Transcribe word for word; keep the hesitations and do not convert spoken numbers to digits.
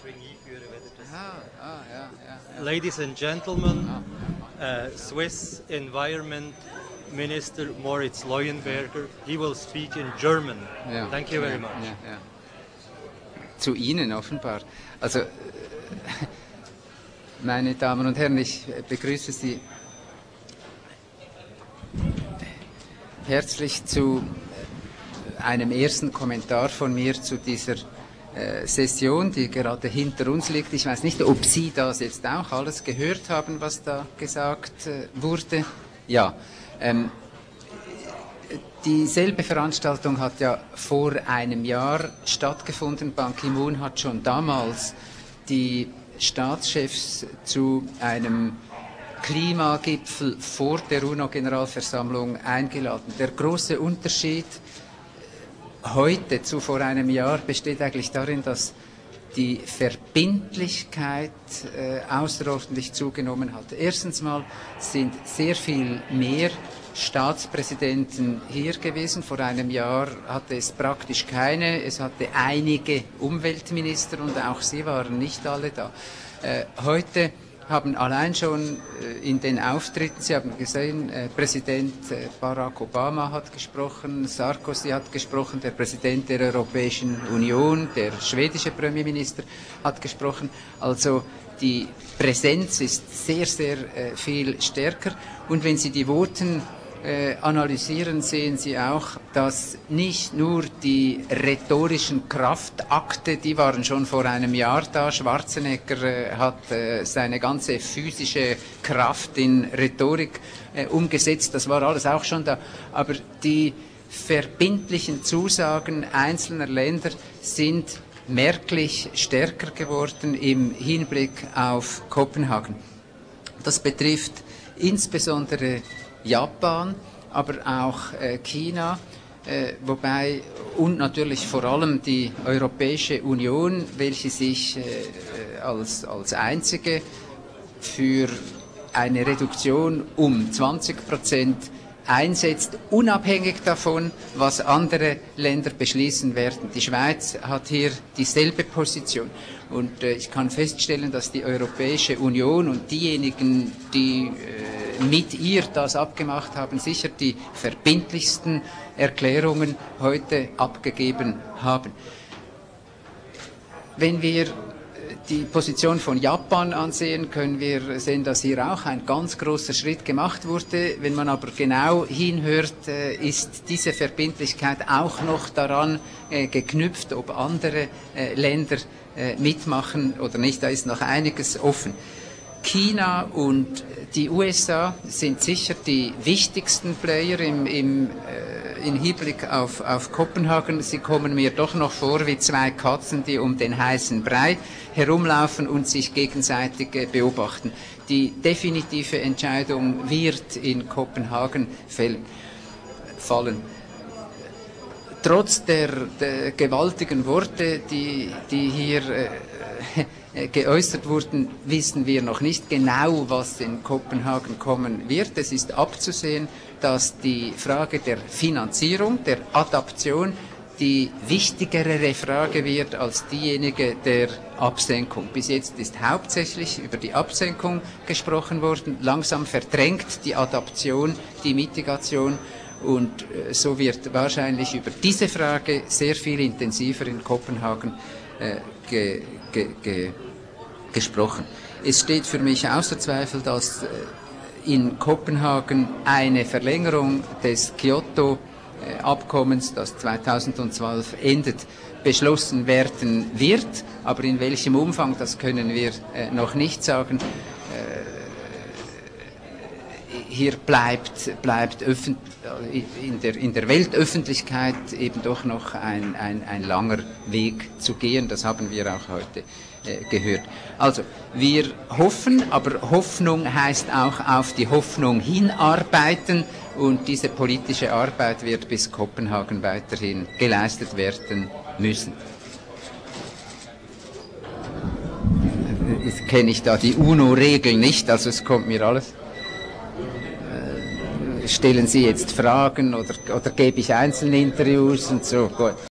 Ah, ah, ja, ja, ja. Ladies and gentlemen, uh, Swiss Environment Minister Moritz Leuenberger, he will speak in German. Ja, Thank you very ja, much. Ja, ja. Zu Ihnen offenbar. Also, meine Damen und Herren, ich begrüße Sie herzlich zu einem ersten Kommentar von mir zu dieser äh, Session, die gerade hinter uns liegt. Ich weiß nicht, ob Sie das jetzt auch alles gehört haben, was da gesagt äh, wurde. Ja, ähm, dieselbe Veranstaltung hat ja vor einem Jahr stattgefunden. Ban Ki-moon hat schon damals die Staatschefs zu einem Klimagipfel vor der UNO-Generalversammlung eingeladen. Der große Unterschied heute zu vor einem Jahr besteht eigentlich darin, dass die Verbindlichkeit äh, außerordentlich zugenommen hat. Erstens mal sind sehr viel mehr Staatspräsidenten hier gewesen. Vor einem Jahr hatte es praktisch keine. Es hatte einige Umweltminister und auch sie waren nicht alle da. Äh, heute haben allein schon äh, in den Auftritten, Sie haben gesehen, äh, Präsident äh, Barack Obama hat gesprochen, Sarkozy hat gesprochen, der Präsident der Europäischen Union, der schwedische Premierminister hat gesprochen. Also die Präsenz ist sehr, sehr äh, viel stärker. Und wenn Sie die Voten Äh, analysieren, sehen Sie auch, dass nicht nur die rhetorischen Kraftakte, die waren schon vor einem Jahr da. Schwarzenegger äh, hat äh, seine ganze physische Kraft in Rhetorik äh, umgesetzt, das war alles auch schon da. Aber die verbindlichen Zusagen einzelner Länder sind merklich stärker geworden im Hinblick auf Kopenhagen. Das betrifft insbesondere Japan, aber auch äh, China, äh, wobei und natürlich vor allem die Europäische Union, welche sich äh, als, als einzige für eine Reduktion um zwanzig Prozent einsetzt, unabhängig davon, was andere Länder beschließen werden. Die Schweiz hat hier dieselbe Position. Und äh, ich kann feststellen, dass die Europäische Union und diejenigen, die äh, mit ihr das abgemacht haben, sicher die verbindlichsten Erklärungen heute abgegeben haben. Wenn wir die Position von Japan ansehen, können wir sehen, dass hier auch ein ganz großer Schritt gemacht wurde. Wenn man aber genau hinhört, ist diese Verbindlichkeit auch noch daran geknüpft, ob andere Länder mitmachen oder nicht. Da ist noch einiges offen. China und die U S A sind sicher die wichtigsten Player im, im, äh, im Hinblick auf, auf Kopenhagen. Sie kommen mir doch noch vor wie zwei Katzen, die um den heißen Brei herumlaufen und sich gegenseitig äh, beobachten. Die definitive Entscheidung wird in Kopenhagen fällen, fallen. Trotz der, der gewaltigen Worte, die, die hier äh, geäußert wurden, wissen wir noch nicht genau, was in Kopenhagen kommen wird. Es ist abzusehen, dass die Frage der Finanzierung, der Adaption, die wichtigere Frage wird als diejenige der Absenkung. Bis jetzt ist hauptsächlich über die Absenkung gesprochen worden. Langsam verdrängt die Adaption die Mitigation. Und äh, so wird wahrscheinlich über diese Frage sehr viel intensiver in Kopenhagen äh, ge, ge, ge, gesprochen. Es steht für mich außer Zweifel, dass äh, in Kopenhagen eine Verlängerung des Kyoto-Abkommens, das zweitausendzwölf endet, beschlossen werden wird. Aber in welchem Umfang, das können wir äh, noch nicht sagen. Hier bleibt, bleibt öffent, in, der, in der Weltöffentlichkeit eben doch noch ein, ein, ein langer Weg zu gehen. Das haben wir auch heute äh, gehört. Also, wir hoffen, aber Hoffnung heißt auch auf die Hoffnung hinarbeiten und diese politische Arbeit wird bis Kopenhagen weiterhin geleistet werden müssen. Jetzt kenne ich da die UNO-Regeln nicht, also es kommt mir alles. Stellen Sie jetzt Fragen oder, oder gebe ich Einzelinterviews und so. Gut.